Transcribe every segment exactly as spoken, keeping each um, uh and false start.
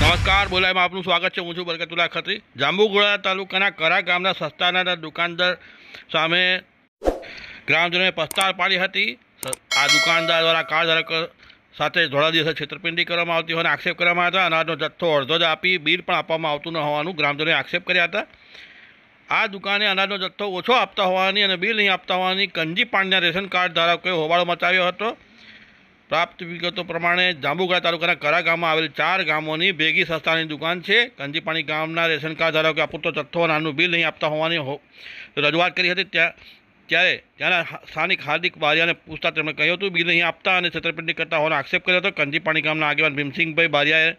नमस्कार, बोलाय में आपનું સ્વાગત છે। હું છું બરકતુલ્લા ખત્રી। જાંબુઘોડા તાલુકાના કરા ગામના સસ્તાના દુકાનદાર સામે ગ્રામજનોએ પસ્તાળ પાડી હતી। આ દુકાનદાર દ્વારા કાર ધારક સાથે ધોળા દિવસે છેતરપિંડી કરવામાં આવતી હોવાનો આક્ષેપ કરવામાં હતા। અનાજનો જથ્થો અડધો જ આપી બિલ પણ આપવામાં આવતું ન હોવાનું ગ્રામજનોએ આક્ષેપ કર્યા હતા। આ દુકાને અનાજનો જથ્થો ઓછો આપતા હોવાની અને બિલ નહીં આપતા હોવાની કંજી પાણીના રેશન કાર્ડ ધારકોએ હોબાળો મચાવ્યો હતો। प्राप्त विगतों प्रमाणे जांबुघोड़ा तालुकाना करा गाम में आवेल चार गामोनी भेगी सस्तानी दुकान है। कंजीपाणी गामना रेशन कार्ड धारको अपूरतो जथ्थो नानुं बिल नहीं आपता होवानी रजूआत करी हती। त्यारे त्याना स्थानिक हार्दिक बारियाने पूछता तेमणे कह्युं हतुं बिल नहीं आपता अने छेतरपिंडी करता होવાનો आक्षेप कर्यो हतो। कंजीपाणी गामना आगेवान भीमसिंहभाई बारियाए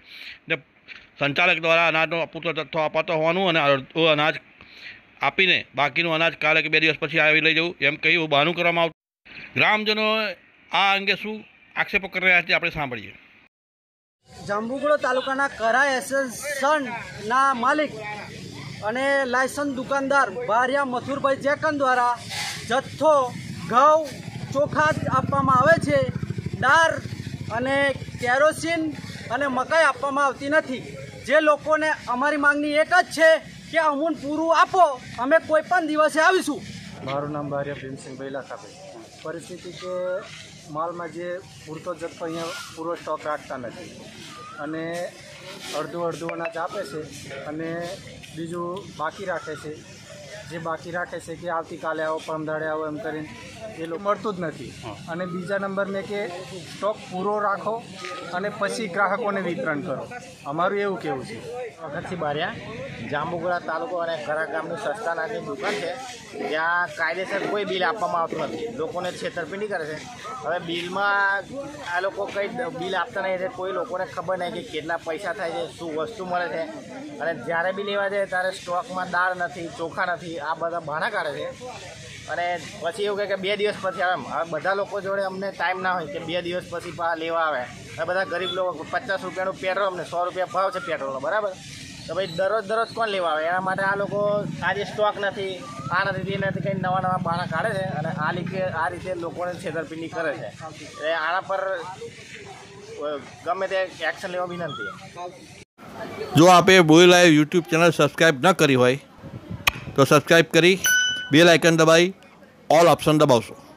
संचालक द्वारा अनाजनो अपूरतो जथ्थो अपातो होવાનું અને અડધું અનાજ આપીને બાકીનું અનાજ કાલે કે બે દિવસ પછી આવી લઈ જવું એમ કહી બહાનું કરવામાં આવતું। ગ્રામજનો આ અંગે શું आक्षेपों कर रहा है આપણે સાંભળીએ। जांबुघोड़ा तालुकाना करा एसोसिएशन ना मालिक अने लाइसेंस दुकानदार बारिया मथुरभाई जेकन द्वारा जत्थो घઉં ચોખા આપવામાં આવે છે। દાળ અને કેરોસીન અને મકાઈ આપવામાં આવતી નથી। જે લોકોને અમારી માંગણી એક જ છે કે અમૂન પૂરું આપો, અમે કોઈ પણ દિવસે આવીશું। મારું નામ બારિયા ભીમસિંહભાઈ લાખાભાઈ। પરિસ્થિતિ કે माल में जे पूरतो जत्थो अँ पूरो स्टॉक राखता नहीं अने अर्धु अर्धु अनाज आपे छे अने बीजू बाकी राखे छे। जे बाकी राखे छे कि आवती काले आओ परम दाड़े आओ एम करीने ए लोग मळतुं ज नथी। अने बीजा नंबर में के स्टॉक पूरो राखो अने पछी ग्राहकोने वितरण करो, अमारुं एवुं कहेवुं छे। वखतथी बारिया जांबुघोड़ा तालुको अने करा गामनी सस्तानानी दुकान है, ज्यां कायदेसर कोई बिल आपवामां आवतुं नथी, लोकोने छेतरपिंडी करे छे। हवे बिलमां आ लोको कई बिल आपता नहीं, कोई लोकोने खबर नहीं कि केटला पैसा थाय छे, शुं वस्तु मळे छे। अने ज्यारे बी लेवा जाए त्यारे स्टॉकमां दाळ नथी, चोखा नथी, आ बधा बहाना काढे छे। અને પછી એવું કહે કે બે દિવસ પછી આવે। હવે બધા લોકો જોડે અમને ટાઈમ ના હોય કે બે દિવસ પછી પા લેવા આવે। હવે બધા ગરીબ લોકો પચાસ રૂપિયાનું પેટ્રોલ, અમને સો રૂપિયા ભાવ છે પેટ્રોલનો, બરાબર? તો ભાઈ દરરોજ દરરોજ કોણ લેવા આવે? એના માટે આ લોકો આજે સ્ટોક નથી, આ નથી, તે નથી, કંઈ નવા નવા બહાના કાઢે છે અને આ રીતે આ રીતે લોકોને છેતરપિંડી કરે છે। એટલે આના પર ગમે તે એક્શન લેવા વિનંતી। જો આપે બોલી લાઈવ यूट्यूब चैनल सब्सक्राइब न करी હોય તો સબસ્ક્રાઈબ કરી બેલ આઇકન દબાઈ ऑल ऑप्शन दबावशो।